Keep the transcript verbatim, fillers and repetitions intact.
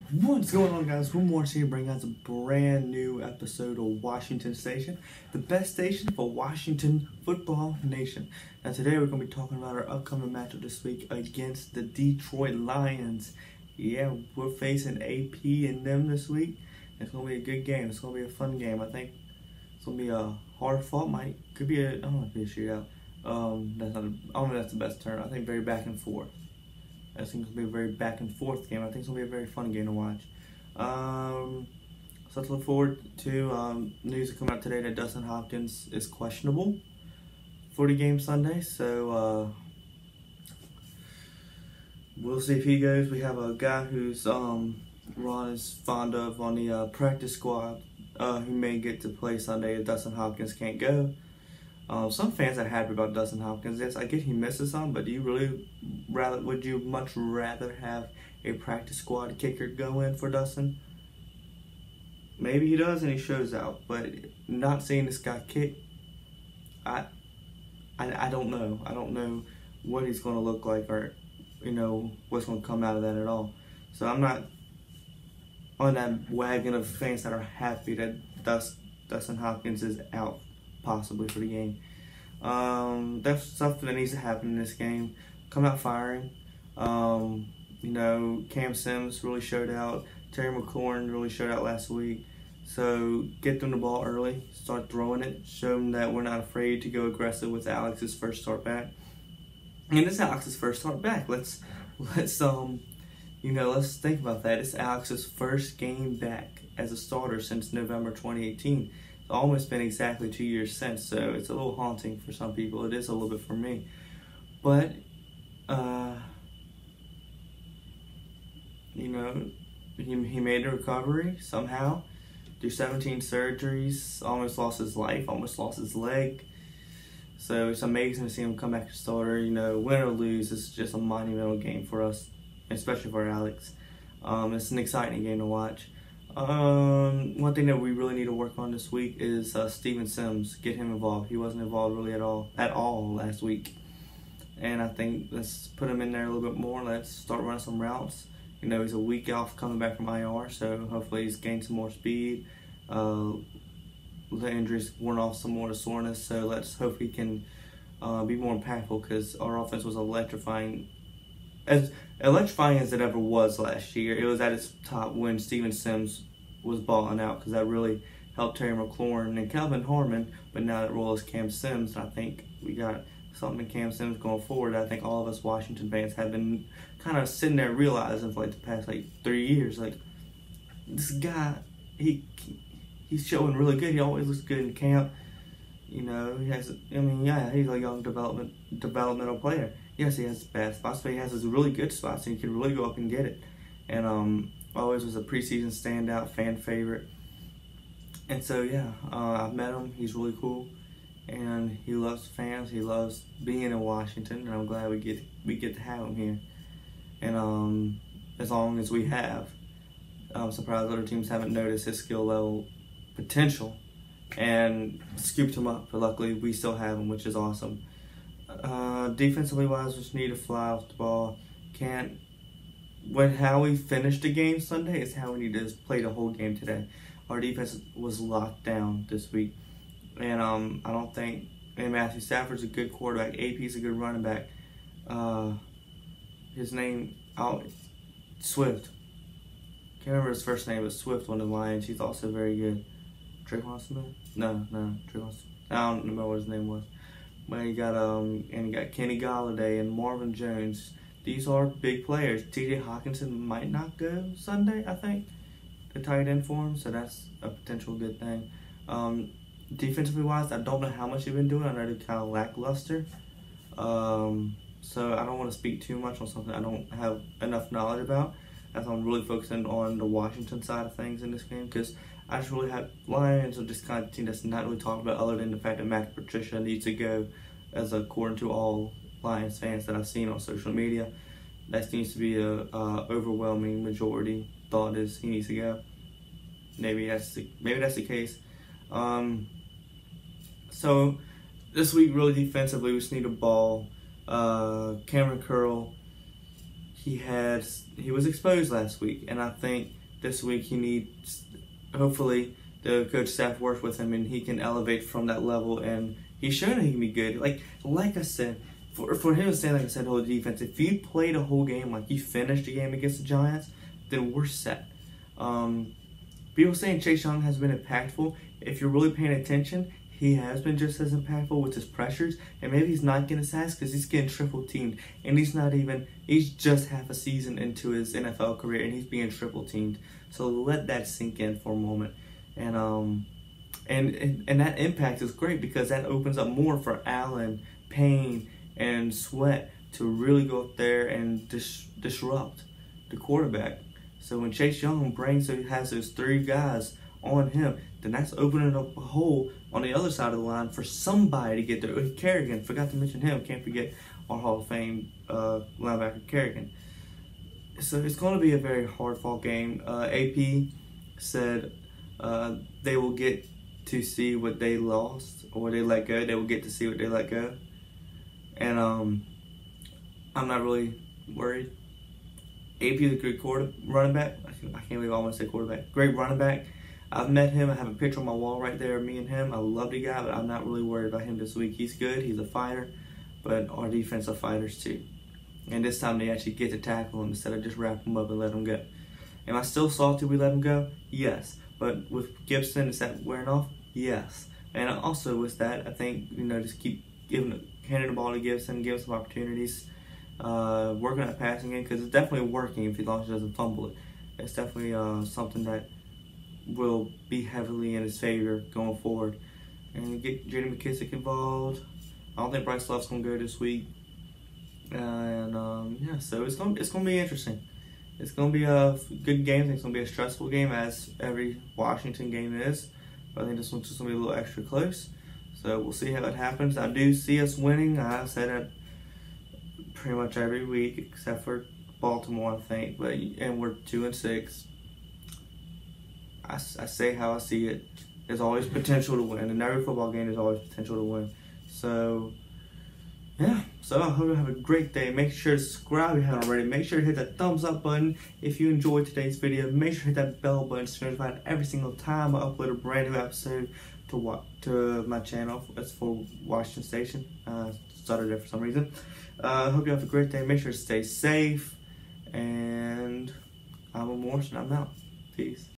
What's going on, guys? We're Morris here bringing out a brand new episode of Washington Station, the best station for Washington Football Nation. Now today we're going to be talking about our upcoming matchup this week against the Detroit Lions. Yeah, we're facing A P and them this week. It's going to be a good game. It's going to be a fun game. I think it's going to be a hard fought. Might could be a I don't know if it'll be a shootout. Um, that's not. A, I don't know if that's the best term. I think very back and forth. I think it's going to be a very back and forth game. I think it's going to be a very fun game to watch. Um, so let's look forward to um, news that come out today that Dustin Hopkins is questionable for the game Sunday. So uh, we'll see if he goes. We have a guy who's um, Ron is fond of on the uh, practice squad uh, who may get to play Sunday if Dustin Hopkins can't go. Um, some fans are happy about Dustin Hopkins. Yes, I get he misses some, but do you really rather? Would you much rather have a practice squad kicker go in for Dustin? Maybe he does and he shows out, but not seeing this guy kick, I, I, I don't know. I don't know what he's going to look like, or you know what's going to come out of that at all. So I'm not on that wagon of fans that are happy that Dust, Dustin Hopkins is out possibly for the game. Um, that's something that needs to happen in this game. Come out firing. Um, you know, Cam Sims really showed out. Terry McLaurin really showed out last week. So get them the ball early. Start throwing it. Show them that we're not afraid to go aggressive with Alex's first start back. And it's Alex's first start back. Let's let's um you know let's think about that. It's Alex's first game back as a starter since November twenty eighteen. Almost been exactly two years since, so it's a little haunting for some people. It is a little bit for me, but uh, you know, he he made a recovery somehow through seventeen surgeries. Almost lost his life, almost lost his leg. So it's amazing to see him come back to starter. You know, win or lose, it's just a monumental game for us, especially for Alex. Um, it's an exciting game to watch. Um, one thing that we really need to work on this week is uh, Steven Sims. Get him involved. He wasn't involved really at all, at all last week. And I think let's put him in there a little bit more. Let's start running some routes. You know, he's a week off coming back from I R, so hopefully he's gained some more speed. Uh, the injuries worn off some more of the soreness, so let's hope he can uh, be more impactful, because our offense was electrifying. As electrifying as it ever was last year, it was at its top when Steven Sims was balling out, because that really helped Terry McLaurin and Kelvin Harmon. But now that role is Cam Sims, and I think we got something in Cam Sims going forward. I think all of us Washington fans have been kind of sitting there realizing for like the past like three years, like this guy, he he's showing really good. He always looks good in camp. You know, he has. I mean, yeah, he's a young development developmental player. Yes, he has bad spots, but he has his really good spots, and he can really go up and get it. And um, always was a preseason standout, fan favorite. And so, yeah, uh, I've met him. He's really cool, and he loves fans. He loves being in Washington, and I'm glad we get we get to have him here. And um, as long as we have, I'm surprised other teams haven't noticed his skill level potential and scooped him up. But luckily, we still have him, which is awesome. Uh, defensively wise, just need to fly off the ball. Can't. When how we finished the game Sunday is how we need to play the whole game today. Our defense was locked down this week, and um, I don't think. And Matthew Stafford's a good quarterback. A P's a good running back. Uh, his name out Swift. Can't remember his first name, but Swift on the Lions. He's also very good. Tre'Quan Smith? No, no, Tre'Quan Smith. I don't remember what his name was. But he got um and he got Kenny Galladay and Marvin Jones. These are big players. T J Hockenson might not go Sunday, I think, the tight end for him, so that's a potential good thing. Um, defensively wise, I don't know how much they've been doing. I know they're kind of lackluster. Um, so I don't want to speak too much on something I don't have enough knowledge about, as I'm really focusing on the Washington side of things in this game, because I just really have Lions are just kind of team that's not really talked about, other than the fact that Matt Patricia needs to go, as according to all Lions fans that I've seen on social media. That seems to be a uh, overwhelming majority thought is he needs to go. Maybe that's the, maybe that's the case. Um, so this week, really defensively, we just need a ball. Uh, Cameron Curl, he had he was exposed last week, and I think this week he needs, hopefully, the coach staff works with him and he can elevate from that level. And he's shown he can be good. Like like I said, for for him to say, like I said, whole defense. If you played a whole game like you finished the game against the Giants, then we're set. Um, people saying Chase Young has been impactful. If you're really paying attention, he has been just as impactful with his pressures, and maybe he's not getting sacks because he's getting triple teamed, and he's not even, he's just half a season into his N F L career, and he's being triple teamed. So let that sink in for a moment, and um, and and, and that impact is great because that opens up more for Allen, Payne, and Sweat to really go up there and dis- disrupt the quarterback. So when Chase Young brings, so he has those three guys on him, then that's opening up a hole on the other side of the line for somebody to get there. Kerrigan, forgot to mention him. Can't forget our Hall of Fame uh, linebacker Kerrigan. So it's going to be a very hard-fought game. Uh, A P said uh, they will get to see what they lost or they let go. They will get to see what they let go. And um, I'm not really worried. A P is a good quarter running back. I can't, I can't believe I want to say quarterback. Great running back. I've met him. I have a picture on my wall right there of me and him. I love the guy, but I'm not really worried about him this week. He's good. He's a fighter, but our defense are fighters too. And this time they actually get to tackle him instead of just wrap him up and let him go. Am I still salty we let him go? Yes. But with Gibson, is that wearing off? Yes. And also with that, I think, you know, just keep giving, handing the ball to Gibson, give him some opportunities, uh, working on that passing game, because it's definitely working if he, as long as he doesn't fumble it. It's definitely uh, something that will be heavily in his favor going forward. And get J D McKissick involved. I don't think Bryce Love's gonna go this week. And um, yeah, so it's gonna it's gonna be interesting. It's gonna be a good game. It's gonna be a stressful game, as every Washington game is. But I think this one's just gonna be a little extra close. So we'll see how it happens. I do see us winning. I said it pretty much every week except for Baltimore, I think. But and we're two and six. I, I say how I see it. There's always potential to win. In every football game, there's always potential to win. So, yeah. So I hope you have a great day. Make sure to subscribe if you haven't already. Make sure to hit that thumbs up button if you enjoyed today's video. Make sure to hit that bell button so you're notified every single time I upload a brand new episode to what to my channel. It's for Washington Station. Uh, started there for some reason. I uh, hope you have a great day. Make sure to stay safe. And I'm Morrison. I'm out. Peace.